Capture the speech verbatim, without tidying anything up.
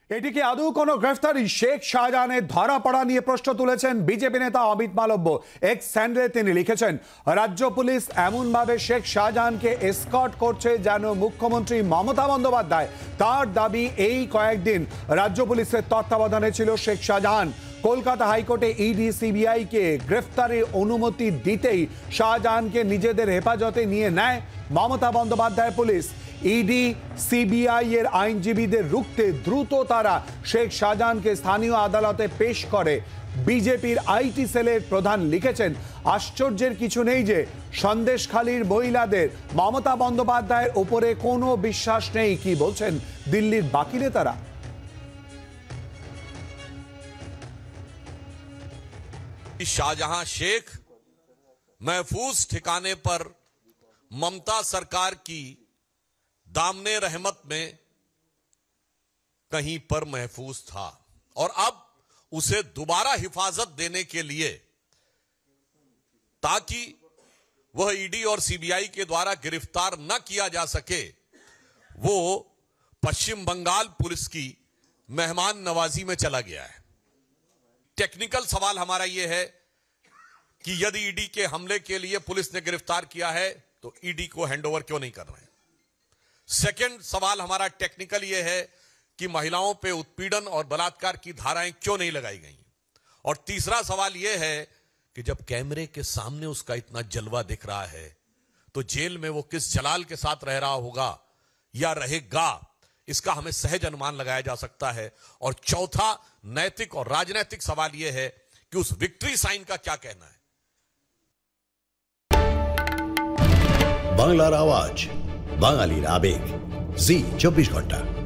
এটিকে আদৌ কোনো গ্রেফতারি? শেখ শাহজাহানের ধরা পড়া নিয়ে প্রশ্ন তুলেছেন বিজেপি নেতা অমিত মালব্য। এক্স স্যান্ডেলে তিনি লিখেছেন, রাজ্য পুলিশ এমনভাবে শেখ শাহজাহানকে এসকর্ট করছে যেন মুখ্যমন্ত্রী মমতা বন্দ্যোপাধ্যায়। তার দাবি, এই কয়েকদিন রাজ্য পুলিশের তত্ত্বাবধানে ছিল শেখ শাহজাহান। কলকাতা হাইকোর্টে ইডি সিবিআই কে গ্রেফতারের অনুমতি দিতেই শাহজাহানকে নিজেদের হেফাজতে নিয়ে নেয় Mamata Bandyopadhyay police. ED CBI এর আইনজীবীদের রুখতে দ্রুত তারা শেখ শাহজাহানকে স্থানীয় আদালতে পেশ করে। বিজেপির আইটি সেলের প্রধান লিখেছেন, আশ্চর্যের কিছু নেই যে সন্দেশখালীর মহিলাদের মমতা বন্দ্যোপাধ্যায়ের উপরে কোনো বিশ্বাস নেই। কি বলছেন দিল্লির বাকি নেতারা? शाहजहां शेख महफूज ठिकाने पर ममता सरकार की दामने रहमत में कहीं पर महफूज था और अब उसे दोबारा हिफाजत देने के लिए, ताकि वह ईडी और सीबीआई के द्वारा गिरफ्तार न किया जा सके, वो पश्चिम बंगाल पुलिस की मेहमान नवाजी में चला गया है। टेक्निकल सवाल हमारा यह है कि यदि ईडी के हमले के लिए पुलिस ने गिरफ्तार किया है तो ईडी को हैंडओवर क्यों नहीं कर रहे हैं। सेकंड सवाल हमारा टेक्निकल यह है कि महिलाओं पे उत्पीड़न और बलात्कार की धाराएं क्यों नहीं लगाई गई। और तीसरा सवाल यह है कि जब कैमरे के सामने उसका इतना जलवा दिख रहा है तो जेल में वो किस जलाल के साथ रह रहा होगा या रहेगा, इसका हमें सहज अनुमान लगाया जा सकता है। और चौथा नैतिक और राजनैतिक सवाल यह है कि उस विक्ट्री साइन का क्या कहना है। বাংলার আওয়াজ, বাঙালির আবেগ, জি চব্বিশ ঘন্টা।